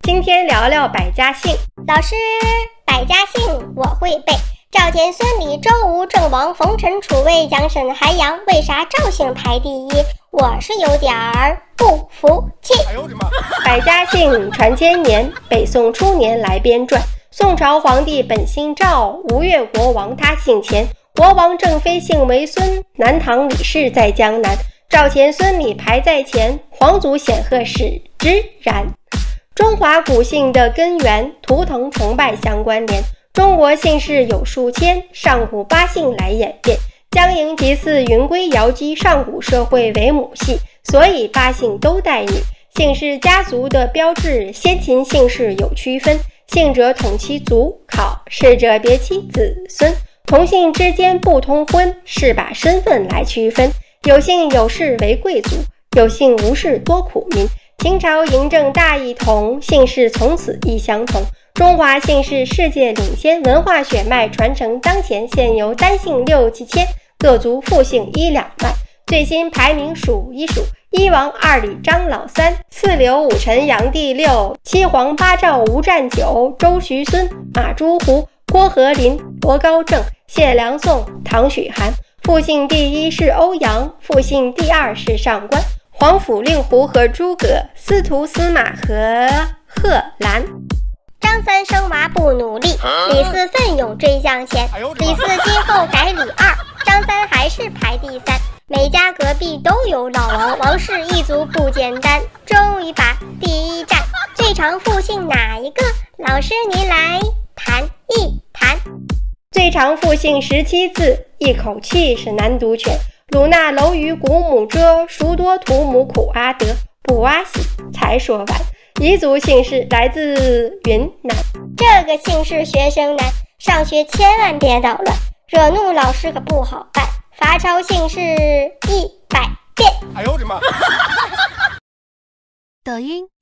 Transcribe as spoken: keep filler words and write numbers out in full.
今天聊聊百家姓。 老师，百家姓我会背。赵钱孙李周吴郑王冯陈楚魏蒋沈韩杨，为啥赵姓排第一？我是有点儿不服气。 哎呦我的妈！ 百家姓传千年，北宋初年来编撰。宋朝皇帝本姓赵，吴越国王他姓钱，国王郑妃姓为孙，南唐李氏在江南，赵钱孙李排在前，皇族显赫使之然。中华古姓的根源，图腾崇拜相关联。中国姓氏有数千，上古八姓来演变。江营祭祀云归瑶姬上古社会为母系，所以八姓都带女。姓氏家族的标志，先秦姓氏有区分，姓者统其族考，氏者别其子孙。同姓之间不通婚，是把身份来区分。有姓有氏为贵族，有姓无氏多苦民。秦朝嬴政大一统，姓氏从此一相同。中华姓氏世界领先，文化血脉传承当前，现由单姓六七千，各族复姓一两万。最新排名数一数：一王二李张老三，四刘五陈杨第六，七黄八赵吴占九，周徐孙马朱胡郭和林罗高正谢良宋唐许涵。复姓第一是欧阳，复姓第二是上官。皇甫令狐和诸葛，司徒司马和贺兰。 张三生娃不努力，李四奋勇追向前，李四今后改李二，张三还是排第三。每家隔壁都有老王，王氏一族不简单。终于把第一站，最长复姓哪一个？老师您来谈一谈。 最长复姓十七字，一口气是难读全。鲁纳楼于古母遮，孰多图母苦阿德。不阿喜才说完。彝族姓氏来自云南， 这个姓氏学生难，上学千万别捣乱，惹怒老师可不好办。罚抄姓氏一百遍。 哎呦我的妈！ 抖音。